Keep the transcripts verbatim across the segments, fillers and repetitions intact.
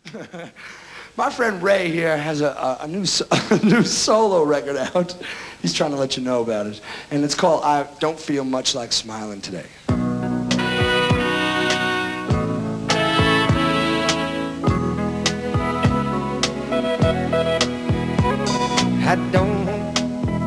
My friend Ray here has a, a, a, new, a new solo record out. He's trying to let you know about it. And it's called I Don't Feel Much Like Smiling Today. I don't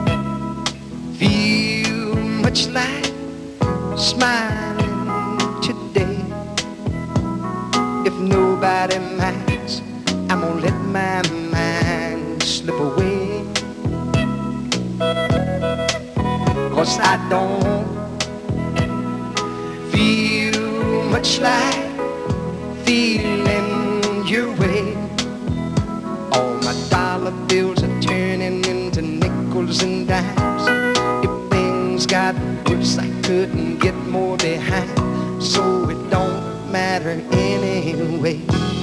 feel much like smiling today. If nobody minds, I'm gonna let my mind slip away. 'Cause I don't feel much like feeling your way. All my dollar bills are turning into nickels and dimes. If things got worse, I couldn't get more behind. So it don't matter anyway.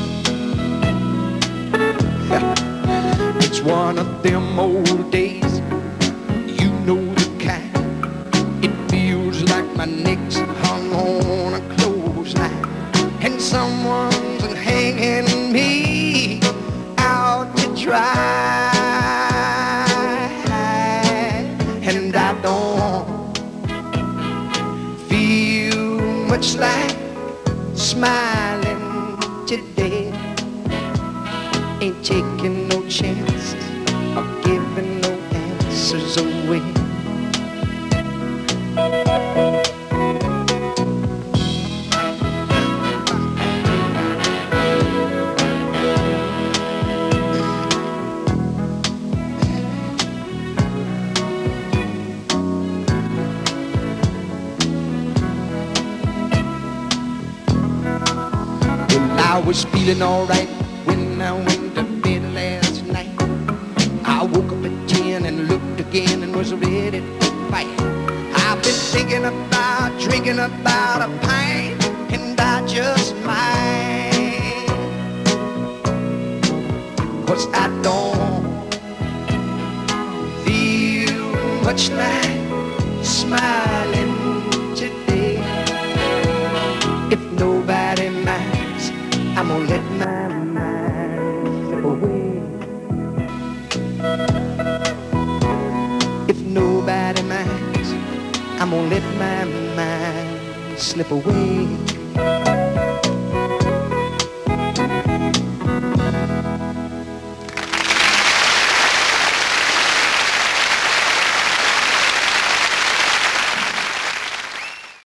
It's one of them old days, you know the kind. It feels like my neck's hung on a clothesline, and someone's hanging me out to dry. And I don't feel much like smiling today. Ain't taking no chances or giving no answers away. Well, I was feeling alright when I went to bed last night. I woke up at ten and looked again and was ready to fight. I've been thinking about drinking about a pint, and I just might. 'Cause I don't feel much like smiling today. If nobody minds, I'm gonna let my mind slip away. If nobody minds, I'm gonna let my mind slip away.